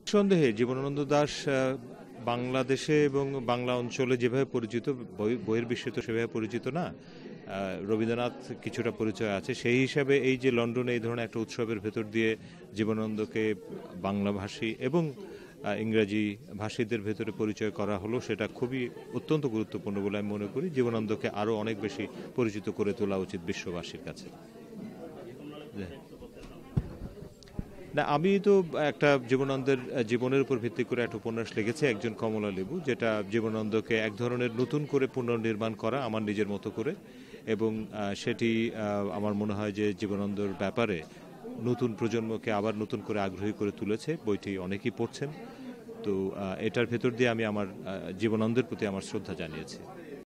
সন্দেহে জীবনানন্দ দাশ বাংলাদেশে এবং বাংলা অঞ্চলে যেভাবে পরিচিত, বইয়ের বিশ্বে তো সেভাবে পরিচিত না। রবীন্দ্রনাথ কিছুটা পরিচয় আছে, সেই হিসাবে এই যে লন্ডনে এই ধরনের একটা উৎসবের ভেতর দিয়ে জীবনানন্দকে বাংলাভাষী এবং ইংরাজি ভাষীদের ভেতরে পরিচয় করা হলো, সেটা খুবই অত্যন্ত গুরুত্বপূর্ণ বলে আমি মনে করি। জীবনানন্দকে আরও অনেক বেশি পরিচিত করে তোলা উচিত বিশ্ববাসীর কাছে। না, আমি তো একটা জীবনানন্দের জীবনের উপর ভিত্তি করে একটা উপন্যাস লিখেছি, একজন কমলা লেবু, যেটা জীবনানন্দকে এক ধরনের নতুন করে পুনর্নির্মাণ করা আমার নিজের মতো করে, এবং সেটি আমার মনে হয় যে জীবনানন্দর ব্যাপারে নতুন প্রজন্মকে আবার নতুন করে আগ্রহী করে তুলেছে। বইটি অনেকেই পড়ছেন, তো এটার ভেতর দিয়ে আমি আমার জীবনানন্দের প্রতি আমার শ্রদ্ধা জানিয়েছি।